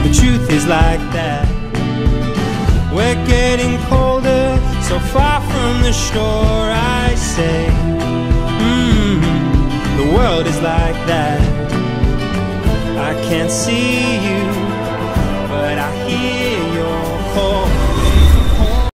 The truth is like that. We're getting colder, so far from the shore, I say. The world is like that. I can't see you